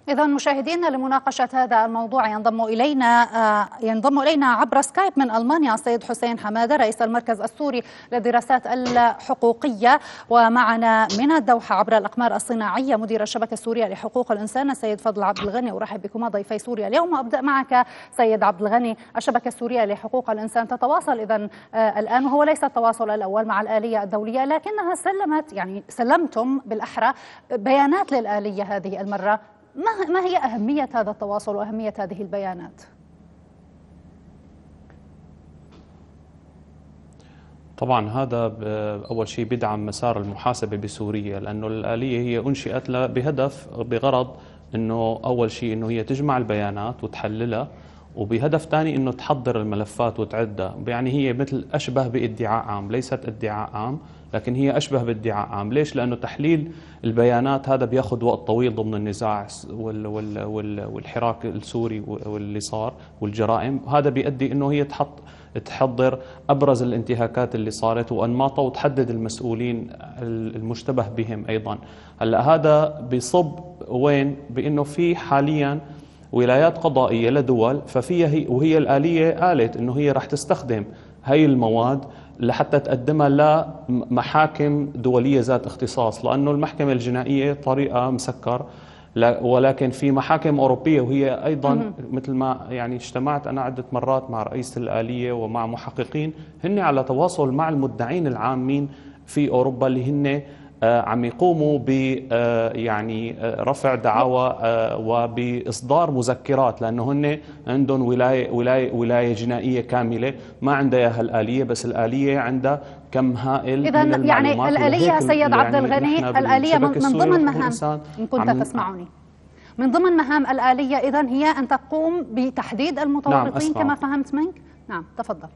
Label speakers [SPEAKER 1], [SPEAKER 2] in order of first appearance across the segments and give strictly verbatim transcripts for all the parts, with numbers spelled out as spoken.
[SPEAKER 1] إذا مشاهدينا، لمناقشة هذا الموضوع ينضم إلينا ينضم إلينا عبر سكايب من ألمانيا السيد حسين حمادة، رئيس المركز السوري للدراسات الحقوقية، ومعنا من الدوحة عبر الأقمار الصناعية مدير الشبكة السورية لحقوق الإنسان السيد فضل عبد الغني. أرحب بكما ضيفي سوريا اليوم. أبدأ معك سيد عبد الغني. الشبكة السورية لحقوق الإنسان تتواصل إذا الآن، وهو ليس التواصل الأول مع الآلية الدولية، لكنها سلمت يعني سلمتم بالأحرى بيانات للآلية هذه المرة. ما ما هي أهمية هذا التواصل وأهمية هذه البيانات؟
[SPEAKER 2] طبعا هذا أول شيء بدعم مسار المحاسبة بسوريا، لأنه الآلية هي أنشئت بهدف بغرض أنه أول شيء أنه هي تجمع البيانات وتحللها، وبهدف ثاني أنه تحضر الملفات وتعدها. يعني هي مثل أشبه بادعاء عام، ليست ادعاء عام لكن هي أشبه بادعاء عام. ليش؟ لأنه تحليل البيانات هذا بياخذ وقت طويل ضمن النزاع والحراك السوري واللي صار والجرائم. هذا بيؤدي أنه هي تحط تحضر أبرز الانتهاكات اللي صارت وأنماطها وتحدد المسؤولين المشتبه بهم أيضا. هلا هذا بيصب وين؟ بأنه في حاليا ولايات قضائية لدول، ففيها هي وهي الآلية قالت أنه هي راح تستخدم هاي المواد لحتى تقدمها لمحاكم دولية ذات اختصاص، لأنه المحكمة الجنائية طريقة مسكر، ولكن في محاكم أوروبية وهي أيضا مثل ما يعني اجتمعت أنا عدة مرات مع رئيس الآلية ومع محققين هن على تواصل مع المدعين العامين في أوروبا اللي هن عم يقوموا ب يعني رفع دعاوى وبإصدار مذكرات، لأنه هن عندهم ولاية ولاية ولاية جنائية كاملة ما عندها اياها الآلية، بس الآلية عندها كم هائل
[SPEAKER 1] إذا
[SPEAKER 2] من المعلومات.
[SPEAKER 1] يعني الآلية سيد عبد الغني، الآلية من, من ضمن مهام إن كنت تسمعني من ضمن مهام الآلية إذن هي أن تقوم بتحديد المتورطين. نعم كما فهمت منك. نعم تفضل.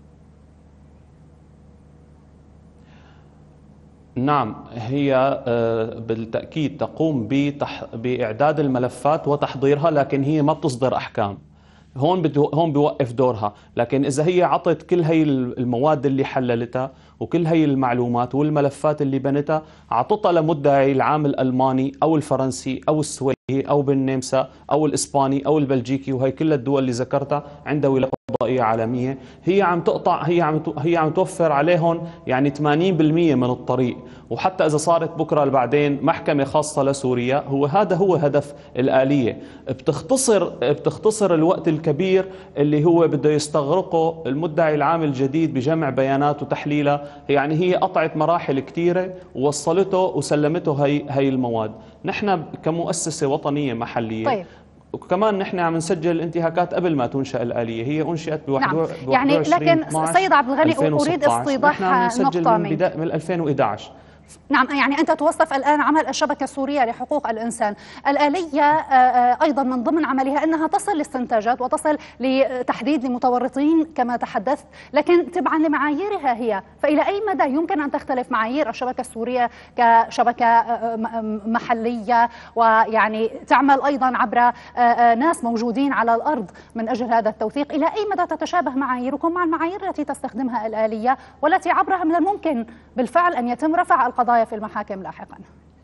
[SPEAKER 2] نعم هي بالتأكيد تقوم بإعداد الملفات وتحضيرها، لكن هي ما بتصدر أحكام. هون هون بيوقف دورها. لكن إذا هي عطت كل هي المواد اللي حللتها وكل هي المعلومات والملفات اللي بنتها، عطتها لمدعي العام الألماني أو الفرنسي أو السويدي أو بالنمسا أو الإسباني أو البلجيكي، وهي كل الدول اللي ذكرتها عندها ولاية قضائية عالمية، هي عم تقطع هي عم هي عم توفر عليهم يعني ثمانين بالمئة من الطريق. وحتى إذا صارت بكرة بعدين محكمة خاصة لسوريا، هو هذا هو هدف الآلية. بتختصر بتختصر الوقت الكبير اللي هو بده يستغرقه المدعي العام الجديد بجمع بيانات وتحليلها. يعني هي قطعت مراحل كثيرة ووصلته وسلمته هي هي المواد. نحن كمؤسسة وطنية محلية
[SPEAKER 1] طيب.
[SPEAKER 2] وكمان نحن عم نسجل انتهاكات قبل ما تنشأ الآلية. هي أنشئت ب
[SPEAKER 1] نعم. يعني لكن سيد عبد الغني أريد استيضاح نقطة
[SPEAKER 2] من بداية من ألفين وإحدى عشر.
[SPEAKER 1] نعم يعني أنت توصف الآن عمل الشبكة السورية لحقوق الإنسان. الآلية أيضا من ضمن عملها أنها تصل لاستنتاجات وتصل لتحديد لمتورطين كما تحدثت، لكن تبعا لمعاييرها هي. فإلى أي مدى يمكن أن تختلف معايير الشبكة السورية كشبكة محلية ويعني تعمل أيضا عبر ناس موجودين على الأرض من أجل هذا التوثيق؟ إلى أي مدى تتشابه معاييركم مع المعايير التي تستخدمها الآلية والتي عبرها من الممكن بالفعل أن يتم رفع القضايا في المحاكم لاحقا؟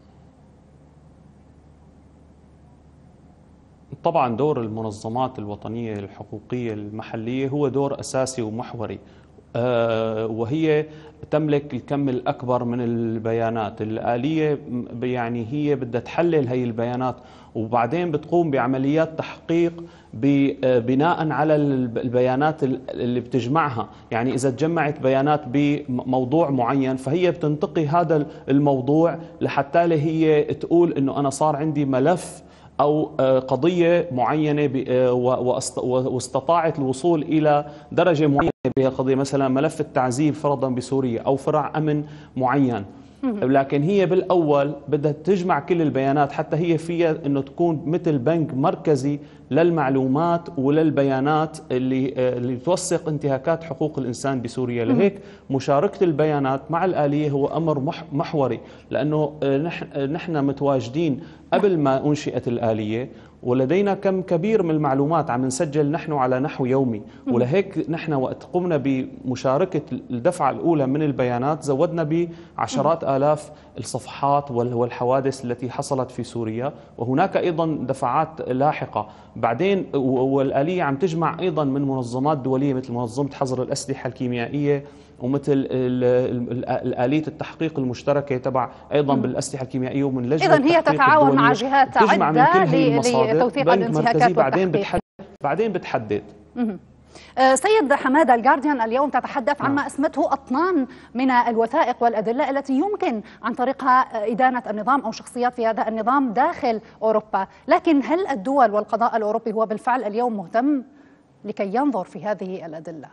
[SPEAKER 2] طبعا دور المنظمات الوطنية الحقوقية المحلية هو دور أساسي ومحوري، وهي تملك الكم الأكبر من البيانات. الآلية يعني هي بدها تحلل هي البيانات وبعدين بتقوم بعمليات تحقيق بناء على البيانات اللي بتجمعها. يعني إذا تجمعت بيانات بموضوع معين فهي بتنتقي هذا الموضوع لحتى هي تقول إنه أنا صار عندي ملف أو قضية معينة واستطاعت الوصول إلى درجة معينة بها القضية، مثلا ملف التعذيب فرضا بسوريا أو فرع أمن معين. لكن هي بالأول بدها تجمع كل البيانات حتى هي فيها أنه تكون مثل بنك مركزي للمعلومات وللبيانات اللي اللي توثق انتهاكات حقوق الإنسان بسوريا. لهيك مشاركة البيانات مع الآلية هو أمر محوري، لأنه نحن متواجدين قبل ما أنشئت الآلية، ولدينا كم كبير من المعلومات عم نسجل نحن على نحو يومي، ولهيك نحن وقت قمنا بمشاركة الدفعة الأولى من البيانات زودنا بعشرات آلاف الصفحات والحوادث التي حصلت في سوريا، وهناك أيضا دفعات لاحقة بعدين. والآلية عم تجمع أيضا من منظمات دولية مثل منظمة حظر الأسلحة الكيميائية، ومثل آلية التحقيق المشتركة تبع أيضا بالأسلحة الكيميائية، ومن لجنة
[SPEAKER 1] إذن هي تتعاون مع جهات عدة لتوثيق الانتهاكات
[SPEAKER 2] بعدين بتحدد بعدين بتحدد
[SPEAKER 1] سيد حمادة، الجارديان اليوم تتحدث عما اسمته أطنان من الوثائق والأدلة التي يمكن عن طريقها إدانة النظام أو شخصيات في هذا النظام داخل أوروبا، لكن هل الدول والقضاء الأوروبي هو بالفعل اليوم مهتم لكي ينظر في هذه الأدلة؟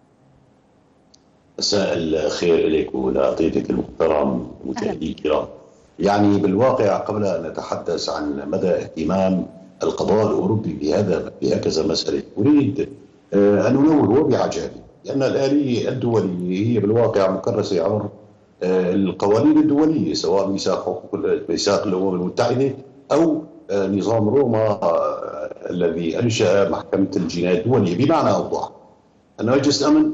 [SPEAKER 3] مساء الخير لك ولضيفك المحترم ومشاهدي الكرام. يعني بالواقع قبل أن نتحدث عن مدى اهتمام القضاء الأوروبي بهذا بهكذا مسألة، أريد أن أنوه بعجالي لأن الآلية الدولية هي بالواقع مكرسة عبر القوانين الدولية، سواء ميثاق حقوق ميثاق الأمم المتحدة أو نظام روما الذي أنشأ محكمة الجنايات الدولية. بمعنى أوضح أن مجلس الأمن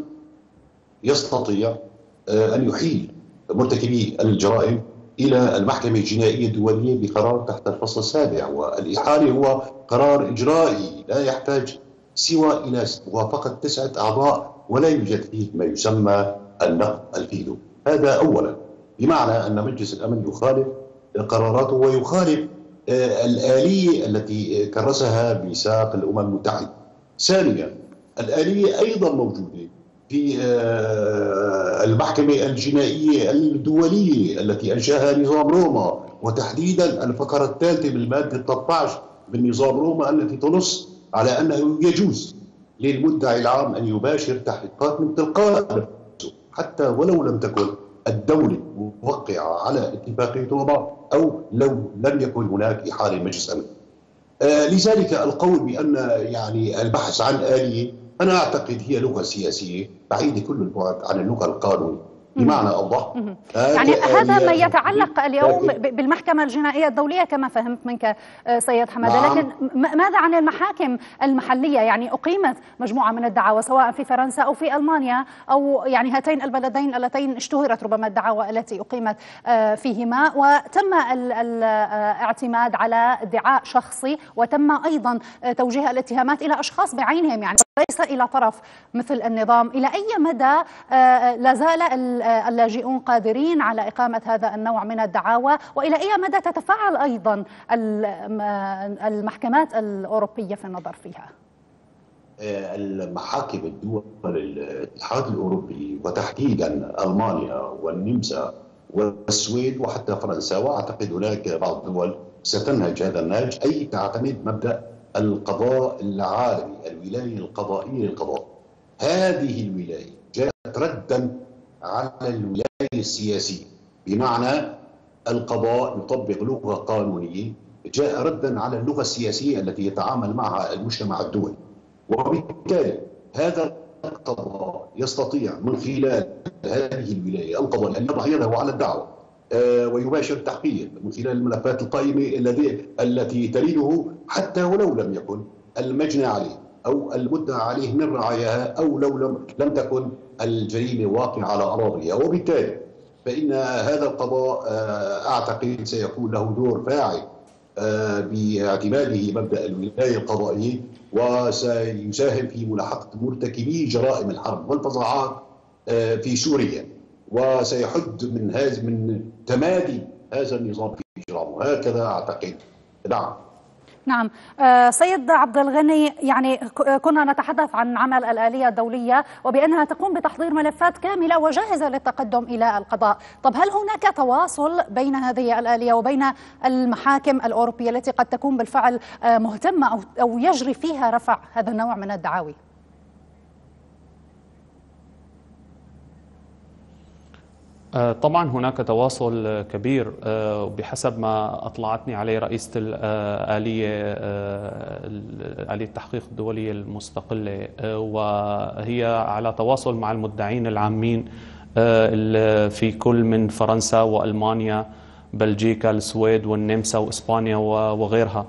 [SPEAKER 3] يستطيع أن يحيل مرتكبي الجرائم إلى المحكمة الجنائية الدولية بقرار تحت الفصل السابع، والإحالة هو قرار إجرائي لا يحتاج سوى إلى موافقة تسعة أعضاء ولا يوجد فيه ما يسمى النقد الفيتو. هذا أولا، بمعنى أن مجلس الأمن يخالف قراراته ويخالف الآلية التي كرسها ميثاق الأمم المتحدة. ثانيا، الآلية أيضا موجودة في المحكمة الجنائية الدولية التي أنشأها نظام روما، وتحديدا الفقرة الثالثة بالمادة ثلاثة عشر من نظام روما التي تنص على أنه يجوز للمدعي العام أن يباشر تحقيقات من تلقاء نفسه حتى ولو لم تكن الدولة موقعة على اتفاقية روما أو لو لم يكن هناك إحالة مجلس أمن. آه لذلك القول بأن يعني البحث عن آلية أنا أعتقد هي لغة سياسية بعيدة كل البعد عن اللغة القانونية. بمعنى أوضح
[SPEAKER 1] يعني هذا ما يتعلق اليوم بالمحكمة الجنائية الدولية كما فهمت منك سيد حمادة. نعم. لكن ماذا عن المحاكم المحلية؟ يعني أقيمت مجموعة من الدعاوى سواء في فرنسا أو في ألمانيا أو يعني هاتين البلدين اللتين اشتهرت ربما الدعاوى التي أقيمت فيهما، وتم الاعتماد على ادعاء شخصي وتم أيضا توجيه الاتهامات إلى أشخاص بعينهم، يعني ليس إلى طرف مثل النظام. إلى أي مدى لا زال اللاجئون قادرين على إقامة هذا النوع من الدعاوى، وإلى أي مدى تتفاعل أيضا المحكمات الأوروبية في النظر فيها؟
[SPEAKER 3] المحاكم الدول الاتحاد الأوروبي وتحديدا ألمانيا والنمسا والسويد وحتى فرنسا، وأعتقد هناك بعض الدول ستنهج هذا النهج، أي تعتمد مبدأ القضاء العالمي، الولاية القضائية للقضاء. هذه الولاية جاءت ردا على الولاية السياسية، بمعنى القضاء يطبق لغة قانونية، جاء ردا على اللغة السياسية التي يتعامل معها المجتمع الدولي. وبالتالي هذا القضاء يستطيع من خلال هذه الولاية القضاء أن يضع يده على الدعوة ويباشر التحقيق من خلال الملفات القائمة التي تليه حتى ولو لم يكن المجنى عليه أو المدعى عليه من رعاياها أو لو لم, لم تكن الجريمة واقعة على أراضيها. وبالتالي فإن هذا القضاء أعتقد سيكون له دور فاعل باعتماده مبدأ الولاية القضائية، وسيساهم في ملاحقة مرتكبي جرائم الحرب والفظاعات في سوريا، وسيحد من هذا من تمادي هذا النظام في إجرامه. هكذا أعتقد. نعم.
[SPEAKER 1] نعم. آه سيد عبد الغني، يعني كنا نتحدث عن عمل الآلية الدولية وبأنها تقوم بتحضير ملفات كاملة وجاهزة للتقدم إلى القضاء. طب هل هناك تواصل بين هذه الآلية وبين المحاكم الأوروبية التي قد تكون بالفعل آه مهتمة أو, أو يجري فيها رفع هذا النوع من الدعاوي؟
[SPEAKER 2] طبعا هناك تواصل كبير بحسب ما أطلعتني عليه رئيسة الآلية آلية التحقيق الدولية المستقلة، وهي على تواصل مع المدعين العامين في كل من فرنسا وألمانيا بلجيكا، السويد والنمسا وإسبانيا وغيرها.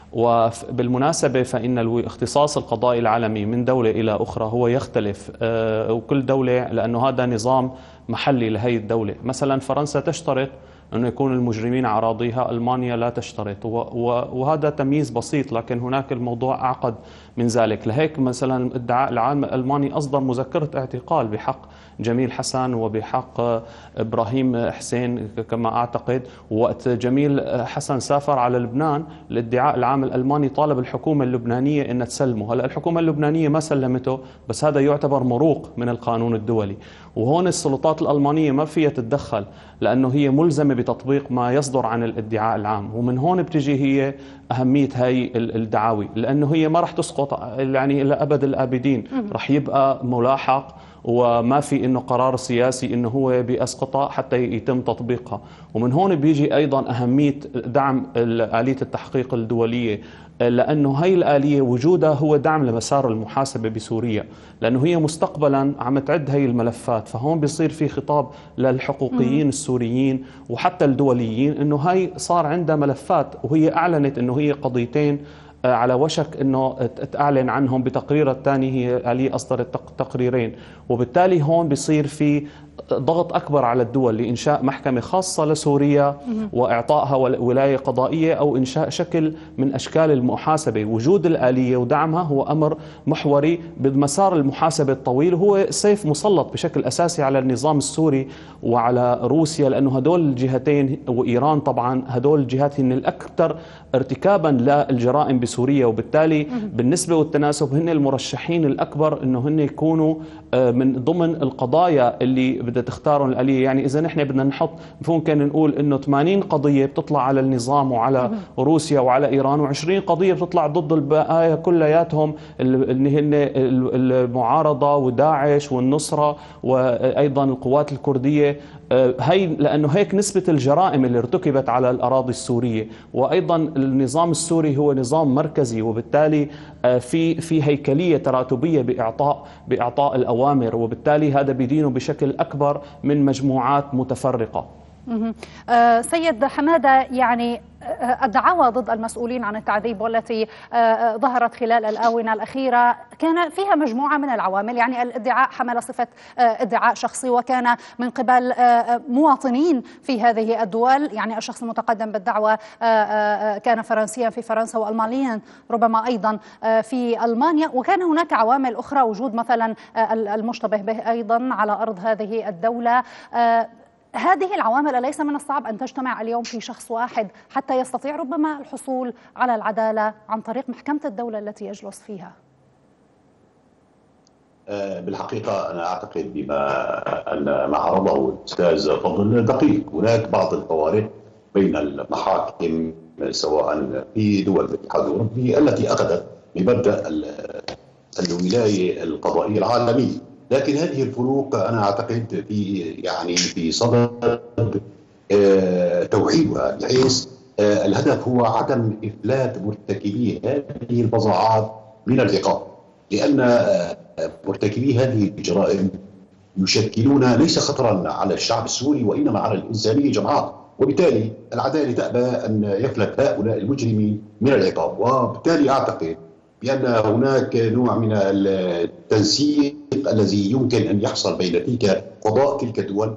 [SPEAKER 2] وبالمناسبة فإن الاختصاص القضائي العالمي من دولة إلى أخرى هو يختلف، وكل دولة لأنه هذا نظام محلي لهي الدولة. مثلا فرنسا تشترط أنه يكون المجرمين على أراضيها، ألمانيا لا تشترط، وهذا تمييز بسيط، لكن هناك الموضوع أعقد من ذلك. لهيك مثلا الادعاء العام الألماني أصدر مذكرة اعتقال بحق جميل حسن وبحق إبراهيم حسين كما أعتقد. وقت جميل حسن سافر على لبنان، الادعاء العام الألماني طالب الحكومة اللبنانية أن تسلمه. هلا الحكومة اللبنانية ما سلمته، بس هذا يعتبر مروق من القانون الدولي. وهون السلطات الألمانية ما فيها تتدخل، لأنه هي ملزمة بتطبيق ما يصدر عن الادعاء العام. ومن هون بتجي هي أهمية هاي الدعاوي، لأنه هي ما رح تسقط يعني إلى أبد الآبدين، رح يبقى ملاحق وما في إنه قرار سياسي إنه هو بيسقطها حتى يتم تطبيقها. ومن هون بيجي أيضا أهمية دعم آلية التحقيق الدولية، لأنه هاي الآلية وجودها هو دعم لمسار المحاسبة بسوريا، لأنه هي مستقبلا عم تعد هاي الملفات. فهون بيصير في خطاب للحقوقيين السوريين وحتى الدوليين إنه هاي صار عندها ملفات، وهي أعلنت إنه هي قضيتين على وشك أنه تعلن عنهم بتقريرها الثاني. هي آلية أصدرت تقريرين، وبالتالي هون بيصير في ضغط أكبر على الدول لإنشاء محكمة خاصة لسوريا وإعطائها ولاية قضائية أو إنشاء شكل من أشكال المحاسبة. وجود الآلية ودعمها هو أمر محوري بمسار المحاسبة الطويل، هو سيف مسلط بشكل أساسي على النظام السوري وعلى روسيا، لأنه هدول الجهتين وإيران طبعا هدول الجهات هن الأكثر ارتكابا للجرائم بسوريا، وبالتالي بالنسبة والتناسب هن المرشحين الأكبر أنه هن يكونوا من ضمن القضايا اللي بدها تختارهم الآلية. يعني إذا نحن بدنا نحط ممكن نقول إنه ثمانين قضية بتطلع على النظام وعلى روسيا وعلى إيران، وعشرين قضية بتطلع ضد البقايا كلياتهم اللي هن المعارضة وداعش والنصرة وأيضا القوات الكردية. هي لأنه هيك نسبة الجرائم اللي ارتكبت على الأراضي السورية. وأيضا النظام السوري هو نظام مركزي، وبالتالي في في هيكلية تراتبية بإعطاء بإعطاء الأوامر، وبالتالي هذا بيدينه بشكل أكبر من مجموعات متفرقة.
[SPEAKER 1] سيد حمادة، يعني الدعاوى ضد المسؤولين عن التعذيب والتي ظهرت خلال الآونة الأخيرة كان فيها مجموعة من العوامل. يعني الادعاء حمل صفة ادعاء شخصي، وكان من قبل مواطنين في هذه الدول. يعني الشخص المتقدم بالدعوة كان فرنسيا في فرنسا وألمانيا ربما أيضا في ألمانيا، وكان هناك عوامل أخرى، وجود مثلا المشتبه به أيضا على أرض هذه الدولة. هذه العوامل أليس من الصعب أن تجتمع اليوم في شخص واحد حتى يستطيع ربما الحصول على العدالة عن طريق محكمة الدولة التي يجلس فيها؟
[SPEAKER 3] بالحقيقة أنا أعتقد بما أن ما عرضه الأستاذ فضل دقيق. هناك بعض الفوارق بين المحاكم سواء في دول الاتحاد الأوروبي التي أخذت بمبدأ الولاية القضائية العالمية، لكن هذه الفروق أنا أعتقد في يعني في صدد توحيدها، بحيث الهدف هو عدم إفلات مرتكبي هذه الفظاعات من العقاب، لأن مرتكبي هذه الجرائم يشكلون ليس خطرا على الشعب السوري وإنما على الإنسانية جمعاء، وبالتالي العدالة تأبى أن يفلت هؤلاء المجرمين من العقاب. وبالتالي أعتقد بأن هناك نوع من التنسيق الذي يمكن أن يحصل بين تلك قضاء تلك الدول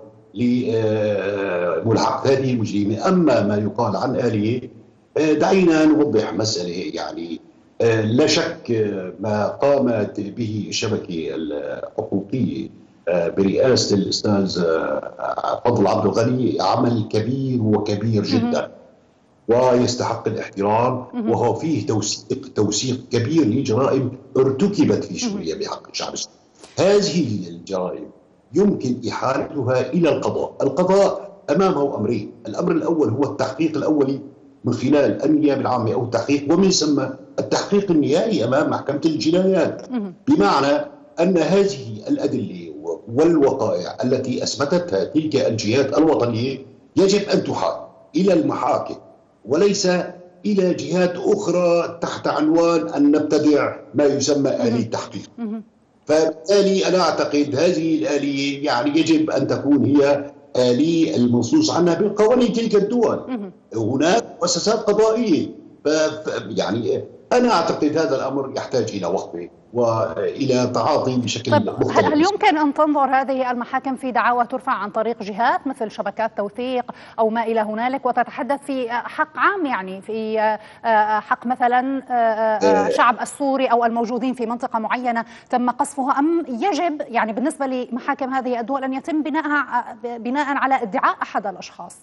[SPEAKER 3] لملحق هذه المجرمين. أما ما يقال عن آلية، دعينا نوضح مسألة. يعني لا شك ما قامت به الشبكة الحقوقية برئاسة الأستاذ فضل عبد الغني عمل كبير وكبير جدا ويستحق الاحترام، وهو فيه توثيق توثيق كبير لجرائم ارتكبت في سوريا بحق الشعب السوري. هذه الجرائم يمكن إحالتها إلى القضاء. القضاء أمامه أمرين: الأمر الأول هو التحقيق الأولي من خلال النيابة العامة أو التحقيق، ومن ثم التحقيق النهائي أمام محكمة الجنايات، بمعنى أن هذه الأدلة والوقائع التي أثبتتها تلك الجهات الوطنية يجب أن تحال إلى المحاكم وليس إلى جهات أخرى تحت عنوان أن نبتدع ما يسمى آلية تحقيق. فبالتالي أنا أعتقد هذه الآلية يعني يجب أن تكون هي للمنصوص عنها بقوانين تلك الدول. هناك مؤسسات قضائية، يعني أنا أعتقد هذا الأمر يحتاج إلى وقفة وإلى تعاطي بشكل
[SPEAKER 1] طيب
[SPEAKER 3] مختلف.
[SPEAKER 1] هل يمكن أن تنظر هذه المحاكم في دعاوى ترفع عن طريق جهات مثل شبكات توثيق أو ما إلى هنالك وتتحدث في حق عام، يعني في حق مثلا شعب السوري أو الموجودين في منطقة معينة تم قصفها، أم يجب يعني بالنسبة لمحاكم هذه الدول أن يتم بناءها بناء على ادعاء أحد الأشخاص؟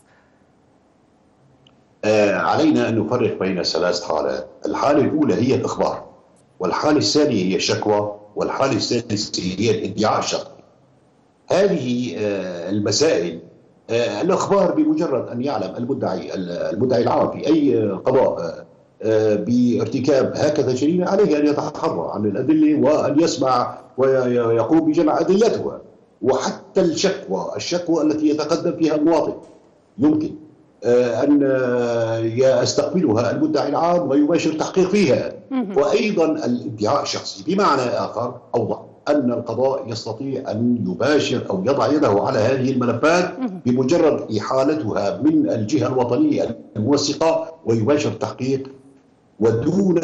[SPEAKER 3] علينا أن نفرق بين ثلاث حالات. الحالة الأولى هي الإخبار، والحالة الثانية هي الشكوى، والحالة الثالثة هي الادعاء الشخصي. هذه المسائل، الإخبار بمجرد أن يعلم المدعي المدعي العام في أي قضاء بارتكاب هكذا جريمة، عليه أن يتحرى عن الأدلة وأن يسمع ويقوم بجمع أدلتها. وحتى الشكوى الشكوى التي يتقدم فيها المواطن يمكن أن يستقبلها المدعي العام ويباشر تحقيق فيها. وأيضا الادعاء الشخصي بمعنى آخر أوضح، أن القضاء يستطيع أن يباشر أو يضع يده على هذه الملفات بمجرد إحالتها من الجهة الوطنية الموثقة ويباشر تحقيق ودون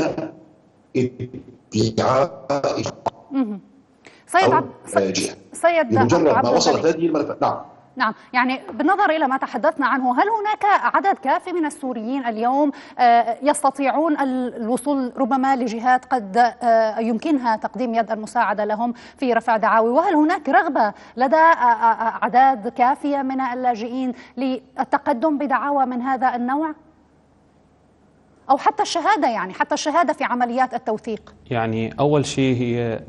[SPEAKER 3] ادعاء
[SPEAKER 1] سيد عبد سيد
[SPEAKER 3] بمجرد ما وصلت هذه الملفات. نعم
[SPEAKER 1] نعم، يعني بالنظر إلى ما تحدثنا عنه، هل هناك عدد كافي من السوريين اليوم يستطيعون الوصول ربما لجهات قد يمكنها تقديم يد المساعدة لهم في رفع دعاوي؟ وهل هناك رغبة لدى أعداد كافية من اللاجئين للتقدم بدعاوى من هذا النوع؟ أو حتى الشهادة، يعني حتى الشهادة في عمليات التوثيق؟
[SPEAKER 2] يعني أول شيء هي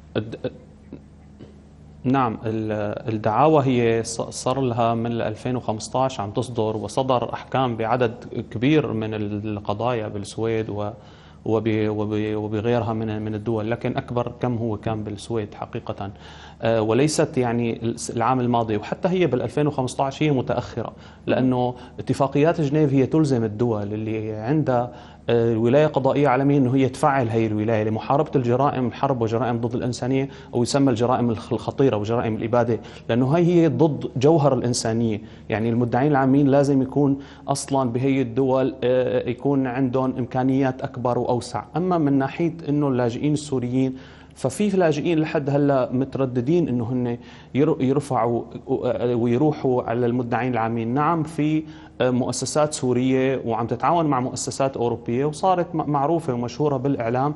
[SPEAKER 2] نعم، الدعاوى هي صار لها من ألفين وخمسة عشر عم تصدر، وصدر أحكام بعدد كبير من القضايا بالسويد وبغيرها من من الدول، لكن أكبر كم هو كان بالسويد حقيقة، وليست يعني العام الماضي. وحتى هي بال ألفين وخمسة عشر هي متأخرة، لأنه اتفاقيات جنيف هي تلزم الدول اللي عندها الولاية قضائية عالمية أنه هي تفعل هي الولاية لمحاربة الجرائم، الحرب وجرائم ضد الإنسانية، أو يسمى الجرائم الخطيرة وجرائم الإبادة، لأنه هي هي ضد جوهر الإنسانية. يعني المدعين العامين لازم يكون أصلا بهي الدول يكون عندهم إمكانيات أكبر وأوسع. أما من ناحية أنه اللاجئين السوريين، ففي لاجئين لحد هلا مترددين انه هن يرفعوا ويروحوا على المدعين العامين. نعم، في مؤسسات سورية وعم تتعاون مع مؤسسات أوروبية وصارت معروفة ومشهورة بالإعلام،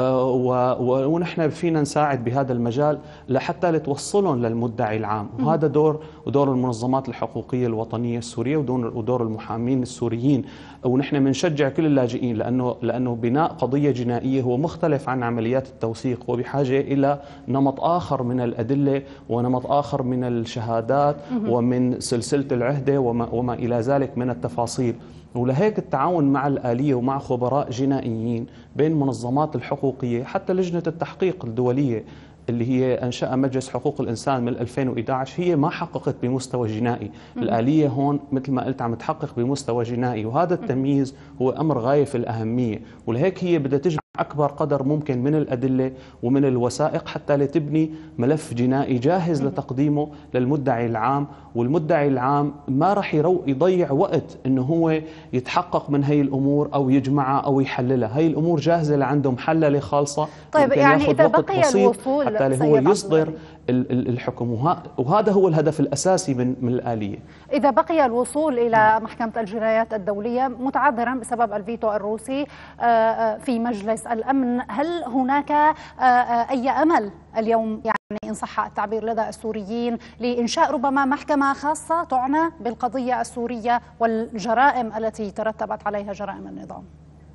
[SPEAKER 2] ونحن فينا نساعد بهذا المجال لحتى لتوصلهم للمدعي العام. وهذا دور ودور المنظمات الحقوقية الوطنية السورية ودور المحامين السوريين. ونحن بنشجع كل اللاجئين، لأنه لأنه بناء قضية جنائية هو مختلف عن عمليات التوثيق، وبحاجة إلى نمط آخر من الأدلة ونمط آخر من الشهادات ومن سلسلة العهدة وما, وما إلى ذلك من التفاصيل. ولهيك التعاون مع الآلية ومع خبراء جنائيين بين منظمات الحقوقية، حتى لجنة التحقيق الدولية اللي هي أنشأ مجلس حقوق الإنسان من ألفين وإحدى عشر، هي ما حققت بمستوى جنائي. الآلية هون مثل ما قلت عم تحقق بمستوى جنائي، وهذا التمييز هو أمر غاية في الأهمية. ولهيك هي بدها تجمع أكبر قدر ممكن من الأدلة ومن الوثائق حتى لتبني ملف جنائي جاهز لتقديمه للمدعي العام. والمدعي العام ما راح يضيع وقت إنه هو يتحقق من هي الأمور أو يجمعها أو يحللها. هي الأمور جاهزة لعندهم، محللة خالصة.
[SPEAKER 1] طيب يعني إذا بقي الوصول
[SPEAKER 2] حتى هو يصدر الحكم، وهذا هو الهدف الأساسي من من الآلية.
[SPEAKER 1] إذا بقي الوصول إلى محكمة الجنايات الدولية متعذرا بسبب الفيتو الروسي في مجلس الأمن، هل هناك أي أمل اليوم، يعني إن صح التعبير، لدى السوريين لإنشاء ربما محكمة خاصة تعنى بالقضية السورية والجرائم التي ترتبت عليها جرائم النظام؟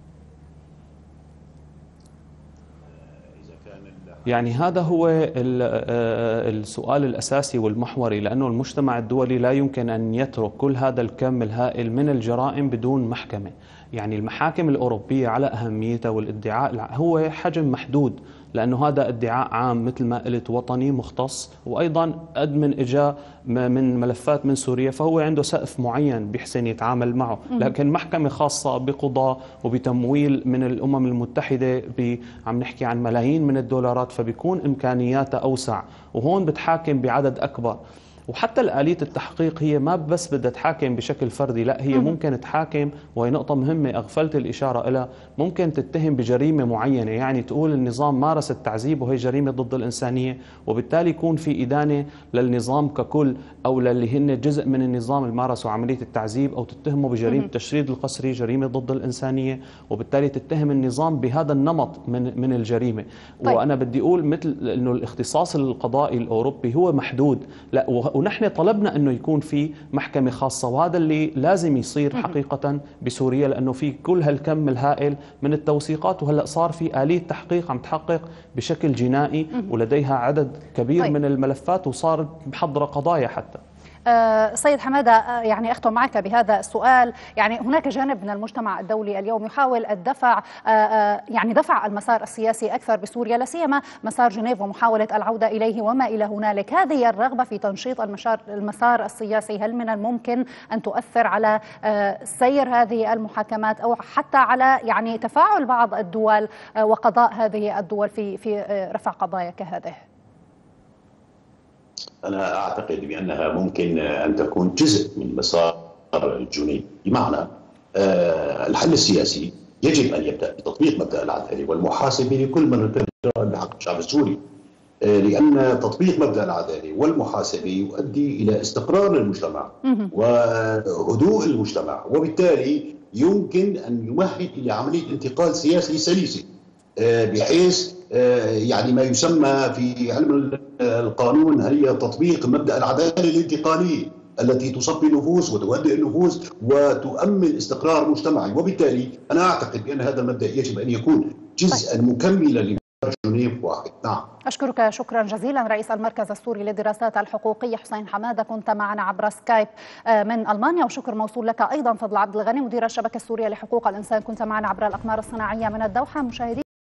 [SPEAKER 2] يعني هذا هو السؤال الأساسي والمحوري، لأنه المجتمع الدولي لا يمكن أن يترك كل هذا الكم الهائل من الجرائم بدون محكمة. يعني المحاكم الأوروبية على أهميتها والادعاء هو حجم محدود، لأنه هذا ادعاء عام مثل ما قلت وطني مختص، وأيضا قد من إجا من ملفات من سوريا فهو عنده سقف معين بيحسن يتعامل معه. لكن محكمة خاصة بقضاء وبتمويل من الأمم المتحدة عم نحكي عن ملايين من الدولارات، فبيكون إمكانياتها أوسع، وهون بتحاكم بعدد أكبر. وحتى آلية التحقيق هي ما بس بدها تحاكم بشكل فردي، لا هي ممكن تحاكم، وهي نقطة مهمة أغفلت الإشارة إلى، ممكن تتهم بجريمة معينة، يعني تقول النظام مارس التعذيب وهي جريمة ضد الإنسانية، وبالتالي يكون في إدانة للنظام ككل أو للي هن جزء من النظام اللي مارسوا عملية التعذيب، أو تتهمه بجريمة التشريد القسري جريمة ضد الإنسانية، وبالتالي تتهم النظام بهذا النمط من من الجريمة. طيب. وأنا بدي أقول مثل إنه الاختصاص القضائي الأوروبي هو محدود، لا ونحن طلبنا انه يكون في محكمه خاصه، وهذا اللي لازم يصير حقيقه بسوريا، لانه في كل هالكم الهائل من التوثيقات، وهلا صار في آلية تحقيق عم تحقق بشكل جنائي ولديها عدد كبير طيب. من الملفات، وصارت محضره قضايا حتى.
[SPEAKER 1] سيد حمادة، يعني أختم معك بهذا السؤال، يعني هناك جانب من المجتمع الدولي اليوم يحاول الدفع يعني دفع المسار السياسي أكثر بسوريا، لا سيما مسار جنيف ومحاولة العودة إليه وما إلى هنالك. هذه الرغبة في تنشيط المسار المسار السياسي هل من الممكن أن تؤثر على سير هذه المحاكمات أو حتى على يعني تفاعل بعض الدول وقضاء هذه الدول في في رفع قضايا كهذه؟
[SPEAKER 3] أنا أعتقد بأنها ممكن أن تكون جزء من مسار الجنيف، بمعنى الحل السياسي يجب أن يبدأ بتطبيق مبدأ العدالة والمحاسبة لكل من ارتكب إجراء بحق الشعب السوري، لأن تطبيق مبدأ العدالة والمحاسبة يؤدي إلى استقرار المجتمع وهدوء المجتمع، وبالتالي يمكن أن يمهد إلى عملية انتقال سياسي سلسة، بحيث يعني ما يسمى في علم القانون هي تطبيق مبدأ العدالة الانتقالية التي تصفي النفوس وتهدئ النفوس وتؤمن استقرار مجتمعي. وبالتالي أنا أعتقد بأن هذا المبدأ يجب أن يكون جزءا مكملا لمسار جنيف واحد. نعم.
[SPEAKER 1] أشكرك شكرا جزيلا رئيس المركز السوري للدراسات الحقوقية حسين حمادة، كنت معنا عبر سكايب من ألمانيا. وشكر موصول لك أيضا فضل عبد الغني مدير الشبكة السورية لحقوق الإنسان، كنت معنا عبر الأقمار الصناعية من الدوحة. مشاهدي